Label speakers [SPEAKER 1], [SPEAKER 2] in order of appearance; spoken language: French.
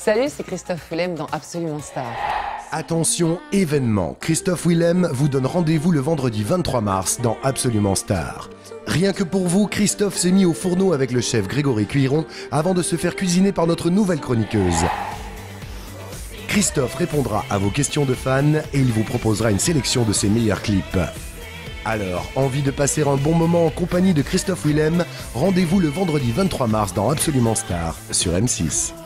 [SPEAKER 1] Salut, c'est Christophe Willem dans Absolument Star.
[SPEAKER 2] Attention, événement. Christophe Willem vous donne rendez-vous le vendredi 23 mars dans Absolument Star. Rien que pour vous, Christophe s'est mis au fourneau avec le chef Grégory Cuiron avant de se faire cuisiner par notre nouvelle chroniqueuse. Christophe répondra à vos questions de fans et il vous proposera une sélection de ses meilleurs clips. Alors, envie de passer un bon moment en compagnie de Christophe Willem? Rendez-vous le vendredi 23 mars dans Absolument Star sur M6.